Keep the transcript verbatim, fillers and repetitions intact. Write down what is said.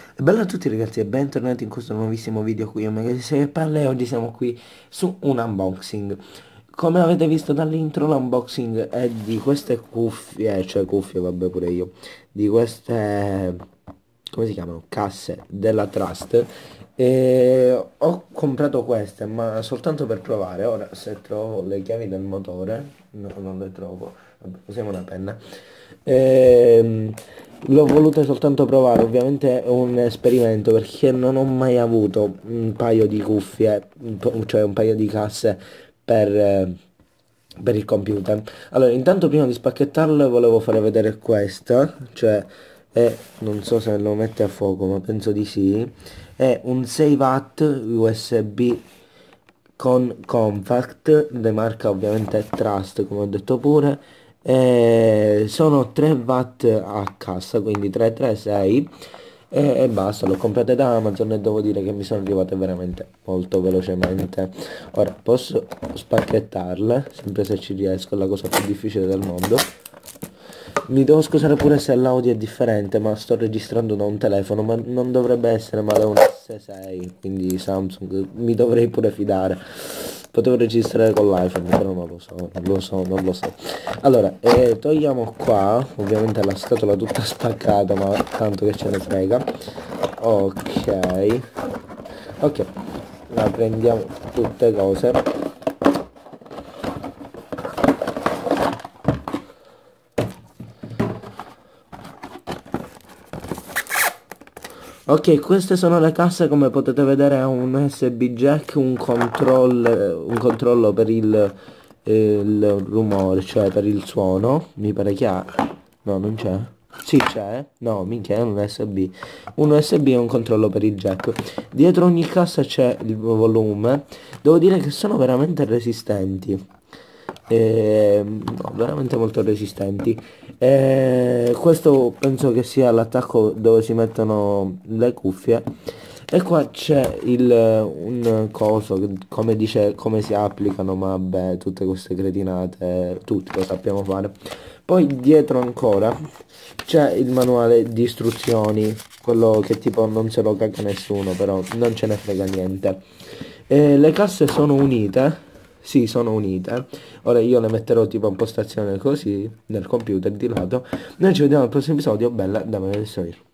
E bella a tutti ragazzi e bentornati in questo nuovissimo video qui a Megasei Palle. Oggi siamo qui su un unboxing. Come avete visto dall'intro, l'unboxing è di queste cuffie, cioè cuffie, vabbè pure io, di queste, come si chiamano? Casse della Trust. E ho comprato queste ma soltanto per provare. Ora se trovo le chiavi del motore, no, non le trovo, vabbè, usiamo una penna. Ehm, L'ho voluto soltanto provare, ovviamente è un esperimento perché non ho mai avuto un paio di cuffie, un po- cioè un paio di casse per, eh, per il computer. Allora, intanto prima di spacchettarle volevo fare vedere questa, cioè è, non so se lo mette a fuoco, ma penso di sì, è un sei watt U S B con compact, di marca ovviamente Trust, come ho detto pure, e sono tre watt a cassa, quindi tre, tre, sei e, e basta. L'ho comprate da Amazon e devo dire che mi sono arrivate veramente molto velocemente. Ora posso spacchettarle, sempre se ci riesco, è la cosa più difficile del mondo. Mi devo scusare pure se l'audio è differente, ma sto registrando da un telefono, ma non dovrebbe essere male un S sei, quindi Samsung, mi dovrei pure fidare. Potevo registrare con l'iPhone, però non lo so, non lo so, non lo so. Allora, eh, togliamo qua, ovviamente la scatola tutta spaccata, ma tanto che ce ne frega. Ok, ok, la prendiamo tutte cose. Ok, queste sono le casse, come potete vedere ha un U S B jack, un control, un controllo per il, il rumore, cioè per il suono, mi pare che ha, no non c'è, sì c'è, no minchia è un U S B, un U S B e un controllo per il jack, dietro ogni cassa c'è il volume, devo dire che sono veramente resistenti. Eh, no, veramente molto resistenti. Eh, questo penso che sia l'attacco dove si mettono le cuffie. E qua c'è il un coso che come dice come si applicano, ma vabbè, tutte queste cretinate, tutti lo sappiamo fare. Poi dietro ancora c'è il manuale di istruzioni, quello che tipo non se lo caga nessuno, però non ce ne frega niente. Eh, le casse sono unite, sì, sono unite. Ora io le metterò tipo in postazione così nel computer di lato. Noi ci vediamo al prossimo episodio. Bella, da me adesso io.